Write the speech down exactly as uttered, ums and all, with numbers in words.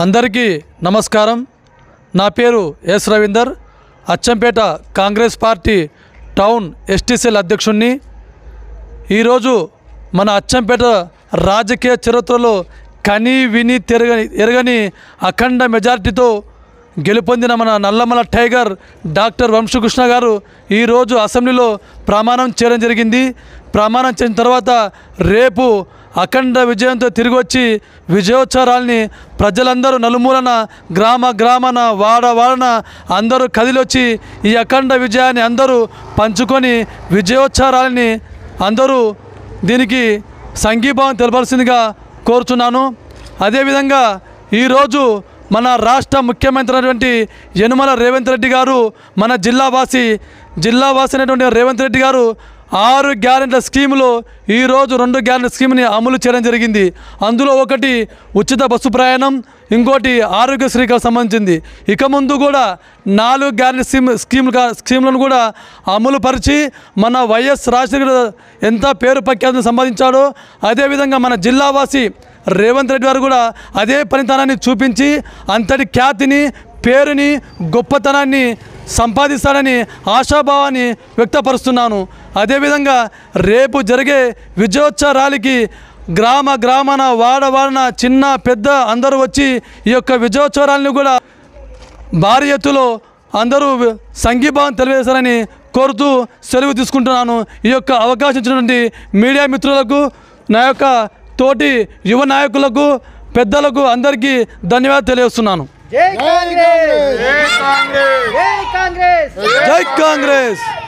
అందరికీ నమస్కారం। నా పేరు S Ravinder, Achampet Congress party town STCL అధ్యక్షుడిని। ఈరోజు మన అచ్చంపేట రాజకీయ చరిత్రలో కని విని తిరగని ఎరగని అఖండ మెజార్టీతో గెలుపొందిన మన నల్లమల టైగర్ డాక్టర్ వంశకృష్ణ గారు ఈరోజు అసెంబ్లీలో ప్రమాణం చేయడం జరిగింది। ప్రమాణం చేసిన తర్వాత రేపు అఖండ విజయంతో తిరిగి వచ్చి విజయోత్సవాల్ని ప్రజలందరూ నలుమూలన గ్రామ గ్రామాన వాడ వాడన అందరూ కదిలొచ్చి ఈ అఖండ విజయాన్ని అందరూ పంచుకొని విజయోత్సవాలని అందరూ దీనికి సంఘీభావం తెలపాల్సిందిగా కోరుచున్నాను। అదేవిధంగా ఈరోజు మన రాష్ట్ర ముఖ్యమంత్రి అయినటువంటి యనుమల రేవంత్ రెడ్డి గారు మన జిల్లావాసి జిల్లావాసి అయినటువంటి రేవంత్ రెడ్డి గారు ఆరు గ్యారెంటీల స్కీములో ఈరోజు రెండు గ్యారెంటీ స్కీమ్ని అమలు చేయడం జరిగింది। అందులో ఒకటి ఉచిత బస్సు ప్రయాణం, ఇంకోటి ఆరోగ్యశ్రీకి సంబంధించింది। ఇక ముందు కూడా నాలుగు గ్యారెంటీ స్కీమ్ స్కీములు స్కీములను కూడా అమలు పరిచి మన వైఎస్ రాజశేఖర ఎంత పేరు ప్రఖ్యాతిని సంపాదించాడో అదేవిధంగా మన జిల్లావాసి రేవంత్ రెడ్డి గారు కూడా అదే పనితనాన్ని చూపించి అంతటి ఖ్యాతిని పేరుని గొప్పతనాన్ని సంపాదిస్తాడని ఆశాభావాన్ని వ్యక్తపరుస్తున్నాను। అదేవిధంగా రేపు జరిగే విజయోత్సవ ర్యాలీకి గ్రామ గ్రామాన వాడ వాడన చిన్న పెద్ద అందరూ వచ్చి ఈ యొక్క విజయోత్సవ ర్యాలీని కూడా భారీ ఎత్తులో అందరూ సంఘీభావం తెలియజేస్తారని కోరుతూ సెలవు తీసుకుంటున్నాను। ఈ యొక్క అవకాశం ఇచ్చినటువంటి మీడియా మిత్రులకు, నా యొక్క తోటి యువ నాయకులకు, పెద్దలకు అందరికీ ధన్యవాదాలు తెలియజేస్తున్నాను। జై కాంగ్రెస్ జై కాంగ్రెస్ జై కాంగ్రెస్।